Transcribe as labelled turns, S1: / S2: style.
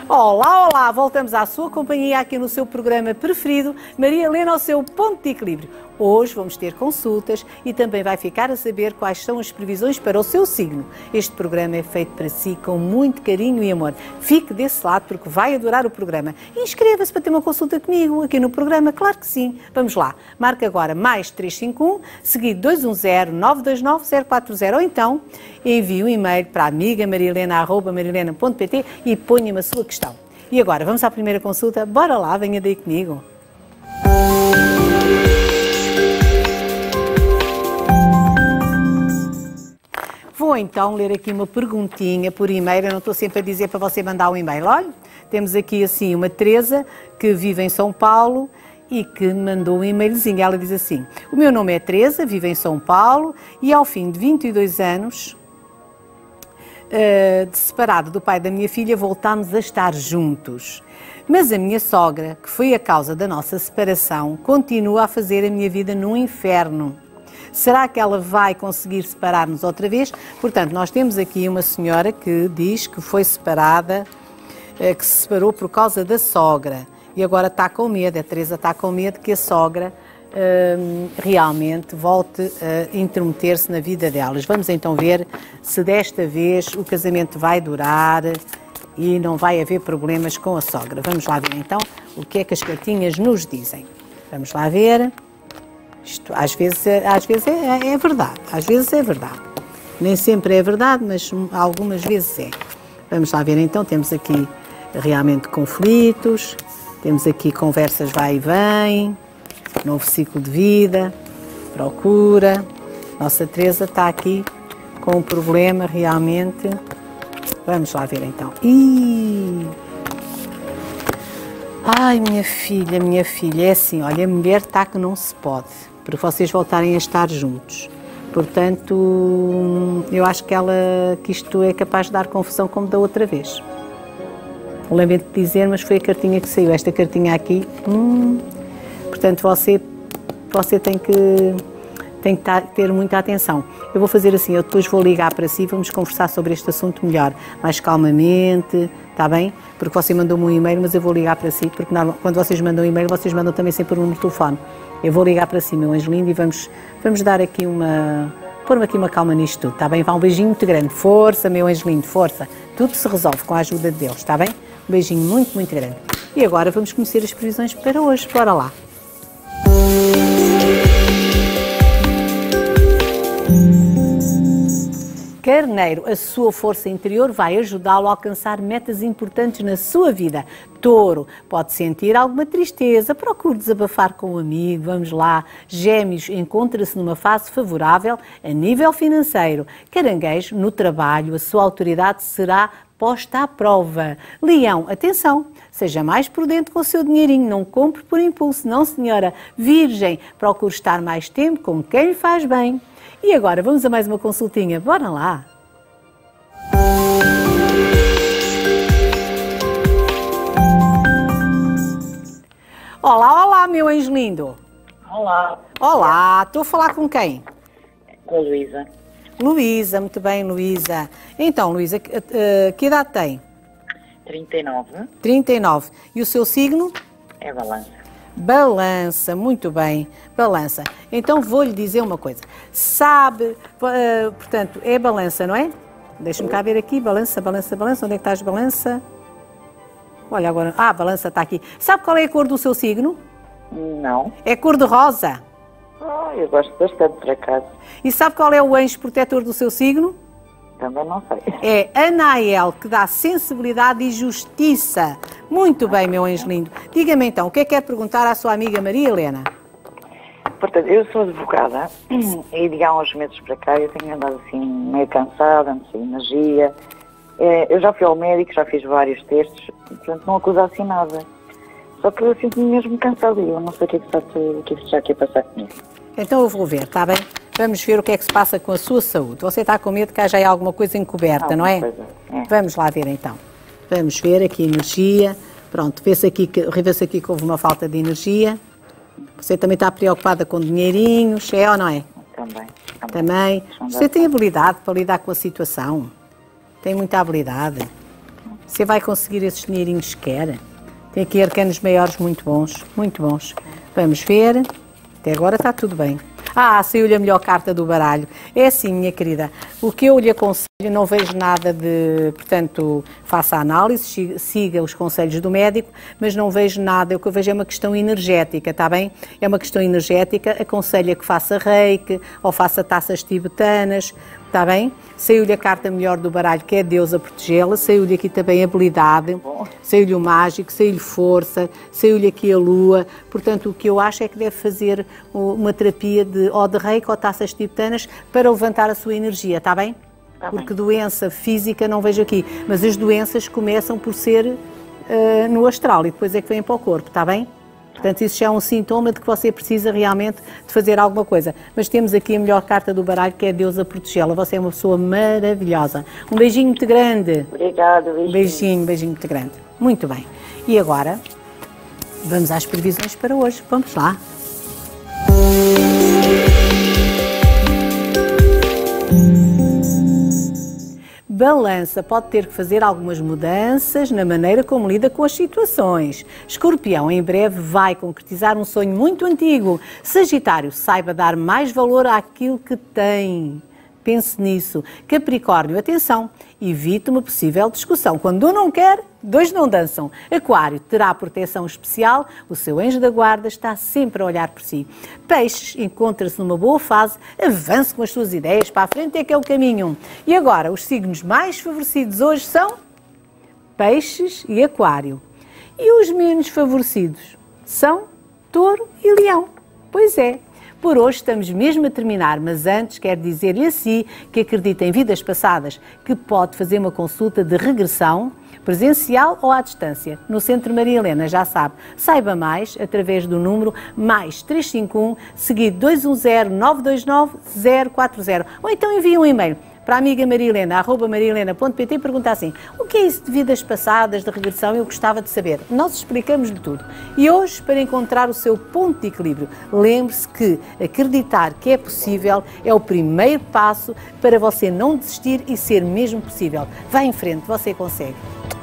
S1: Olá, olá! Voltamos à sua companhia aqui no seu programa preferido, Maria Helena, ao seu ponto de equilíbrio. Hoje vamos ter consultas e também vai ficar a saber quais são as previsões para o seu signo. Este programa é feito para si com muito carinho e amor. Fique desse lado porque vai adorar o programa. Inscreva-se para ter uma consulta comigo aqui no programa, claro que sim. Vamos lá, marque agora mais 351, seguido 210-929-040 ou então envie um e-mail para amigamarihelena@marihelena.pt e ponha-me a sua questão. E agora, vamos à primeira consulta? Bora lá, venha daí comigo. Vou então ler aqui uma perguntinha por e-mail. Eu não estou sempre a dizer para você mandar um e-mail. Olha, temos aqui assim uma Teresa que vive em São Paulo e que mandou um e-mailzinho. Ela diz assim: o meu nome é Teresa, vivo em São Paulo e ao fim de 22 anos de separado do pai da minha filha, voltámos a estar juntos. Mas a minha sogra, que foi a causa da nossa separação, continua a fazer a minha vida num inferno. Será que ela vai conseguir separar-nos outra vez? Portanto, nós temos aqui uma senhora que diz que foi separada, que se separou por causa da sogra. E agora está com medo, a Teresa está com medo que a sogra realmente volte a intrometer-se na vida delas. Vamos então ver se desta vez o casamento vai durar e não vai haver problemas com a sogra. Vamos lá ver então o que é que as cartinhas nos dizem. Vamos lá ver. Isto às vezes é verdade, às vezes é verdade. Nem sempre é verdade, mas algumas vezes é. Vamos lá ver então, temos aqui realmente conflitos, temos aqui conversas vai e vem, novo ciclo de vida, procura. Nossa Teresa está aqui com um problema realmente. Vamos lá ver então. Ai, minha filha, é assim, olha, a mulher está que não se pode, para vocês voltarem a estar juntos. Portanto, eu acho que isto é capaz de dar confusão como da outra vez. Lamento dizer, mas foi a cartinha que saiu, esta cartinha aqui. Portanto, você tem que ter muita atenção. Eu vou fazer assim, eu depois vou ligar para si e vamos conversar sobre este assunto melhor, mais calmamente, está bem? Porque você mandou-me um e-mail, mas eu vou ligar para si, porque quando vocês mandam um e-mail, vocês mandam também sempre um número de telefone. Eu vou ligar para si, meu anjo lindo, e vamos dar aqui pôr-me aqui uma calma nisto tudo, está bem? Vá, um beijinho muito grande. Força, meu anjo lindo, força. Tudo se resolve com a ajuda de Deus, está bem? Um beijinho muito, muito grande. E agora vamos conhecer as previsões para hoje. Bora lá. Carneiro, a sua força interior vai ajudá-lo a alcançar metas importantes na sua vida. Touro, pode sentir alguma tristeza, procure desabafar com um amigo, vamos lá. Gêmeos, encontra-se numa fase favorável a nível financeiro. Caranguejo, no trabalho, a sua autoridade será posta à prova. Leão, atenção, seja mais prudente com o seu dinheirinho, não compre por impulso, não senhora. Virgem, procure estar mais tempo com quem lhe faz bem. E agora, vamos a mais uma consultinha, bora lá! Olá, olá, meu anjo lindo!
S2: Olá!
S1: Olá, estou a falar com quem?
S2: Com a Luísa.
S1: Luísa, muito bem, Luísa. Então, Luísa, que idade tem?
S2: 39.
S1: 39. E o seu signo?
S2: É Balança.
S1: Balança, muito bem, Balança. Então vou-lhe dizer uma coisa. Sabe, portanto, é Balança, não é? Deixa-me cá ver aqui, Balança, Balança, Balança. Onde é que estás, Balança? Olha agora, Balança está aqui. Sabe qual é a cor do seu signo?
S2: Não.
S1: É cor de rosa.
S2: Eu gosto bastante, por acaso.
S1: E sabe qual é o anjo protetor do seu signo?
S2: Também não sei.
S1: É Anael, que dá sensibilidade e justiça. Muito bem, meu anjo lindo. Diga-me então, o que é que quer perguntar à sua amiga Maria Helena?
S2: Portanto, eu sou advogada e de há uns meses para cá eu tenho andado assim meio cansada, não sei, energia. Eu já fui ao médico, já fiz vários testes, portanto não acuso assim nada. Só que eu sinto-me mesmo cansada e eu não sei o que é que está aqui a passar comigo.
S1: Então eu vou ver, está bem? Vamos ver o que é que se passa com a sua saúde. Você está com medo que haja aí alguma coisa encoberta, não é? Vamos lá ver então. Vamos ver aqui energia. Pronto, vê-se aqui que houve uma falta de energia. Você também está preocupada com dinheirinhos, é ou não é? Também. Você tem habilidade para lidar com a situação? Tem muita habilidade. Você vai conseguir esses dinheirinhos que quer? Tem aqui arcanos maiores muito bons, muito bons. Vamos ver. Até agora está tudo bem. Ah, saiu-lhe a melhor carta do baralho. É assim, minha querida, o que eu lhe aconselho, não vejo nada de, portanto, faça a análise, siga os conselhos do médico, mas não vejo nada, o que eu vejo é uma questão energética, está bem? É uma questão energética, aconselho que faça reiki ou faça taças tibetanas, está bem? Saiu-lhe a carta melhor do baralho, que é Deus a protegê-la, saiu-lhe aqui também habilidade, saiu-lhe o mágico, saiu-lhe força, saiu-lhe aqui a lua, portanto o que eu acho é que deve fazer uma terapia ou de reiki ou taças tibetanas para levantar a sua energia, está bem? Porque doença física não vejo aqui, mas as doenças começam por ser no astral e depois é que vêm para o corpo, está bem? Portanto, isso já é um sintoma de que você precisa realmente de fazer alguma coisa. Mas temos aqui a melhor carta do baralho, que é Deus a protegê-la. Você é uma pessoa maravilhosa. Um beijinho muito grande.
S2: Obrigada, beijinho.
S1: Beijinho muito grande. Muito bem. E agora, vamos às previsões para hoje. Vamos lá. Balança pode ter que fazer algumas mudanças na maneira como lida com as situações. Escorpião, em breve vai concretizar um sonho muito antigo. Sagitário, saiba dar mais valor àquilo que tem. Pense nisso. Capricórnio, atenção, evite uma possível discussão. Quando um não quer, dois não dançam. Aquário, terá proteção especial, o seu anjo da guarda está sempre a olhar por si. Peixes, encontra-se numa boa fase, avance com as suas ideias, para a frente é que é o caminho. E agora, os signos mais favorecidos hoje são Peixes e Aquário. E os menos favorecidos são Touro e Leão. Pois é. Por hoje estamos mesmo a terminar, mas antes quero dizer-lhe a si que acredita em vidas passadas, que pode fazer uma consulta de regressão, presencial ou à distância, no Centro Maria Helena, já sabe. Saiba mais através do número mais 351, seguido 210-929-040. Ou então envie um e-mail para a amiga marihelena@marihelena.pt e pergunta assim: o que é isso de vidas passadas, de regressão? Eu gostava de saber. Nós explicamos-lhe tudo. E hoje, para encontrar o seu ponto de equilíbrio, lembre-se que acreditar que é possível é o primeiro passo para você não desistir e ser mesmo possível. Vá em frente, você consegue.